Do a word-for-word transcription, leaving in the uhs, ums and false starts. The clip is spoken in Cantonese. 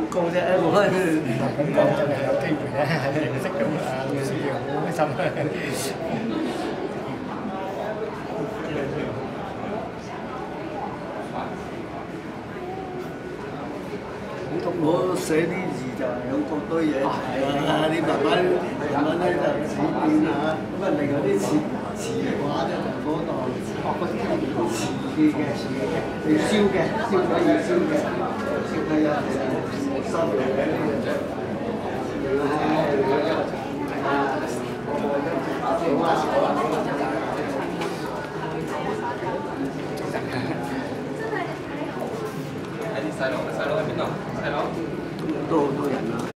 講啫，冇乜。 咁講真係有機會咧認識到啊老師嘅好開心啊！ 我寫啲字就係有咁多嘢睇啊！你慢慢慢慢咧就指點下，咁啊另外啲詞詞話咧就嗰度學嗰啲詞嘅詞嘅，你燒嘅燒鬼要燒嘅，燒鬼有收嘅呢個。喺啲細佬，細佬喺邊度？細佬都好多人。